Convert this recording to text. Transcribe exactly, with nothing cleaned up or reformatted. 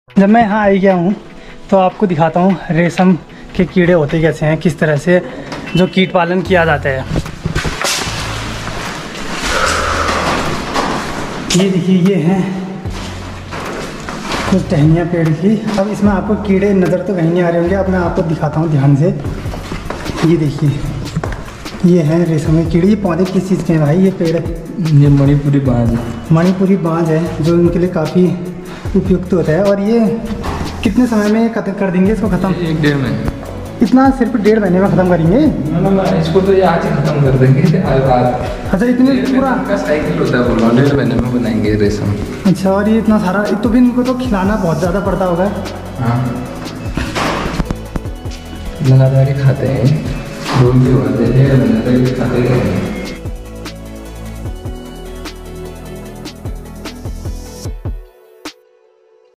जब मैं यहाँ आई गया हूँ तो आपको दिखाता हूँ रेशम के कीड़े होते कैसे हैं, किस तरह से जो कीट पालन किया जाता है। ये देखिए, ये हैं कुछ टहनियाँ पेड़ की। अब इसमें आपको कीड़े नज़र तो कहीं नहीं आ रहे होंगे, अब मैं आपको दिखाता हूँ ध्यान से। ये देखिए, ये हैं रेशम के कीड़े। ये पौधे किस चीज़ के हैं भाई? ये पेड़, ये मणिपुरी बांज है। मणिपुरी बांज है जो उनके लिए काफ़ी उपयुक्त होता है। और ये कितने समय में खत्म कर देंगे इसको? ख़त्म एक डेढ़ महीने। इतना सिर्फ डेढ़ महीने में ख़त्म करेंगे? ना ना, इसको तो ये आज ही खत्म कर देंगे आज। अच्छा, इतने पूरा का साइकिल होता है, बोलो डेढ़ महीने में बनाएंगे रेशम। अच्छा, और ये इतना सारा तो भी इनको तो खिलाना बहुत ज़्यादा पड़ता होगा। हाँ, लगातार ही खाते हैं, रोज भी होते हैं, डेढ़ महीने तक खाते हैं।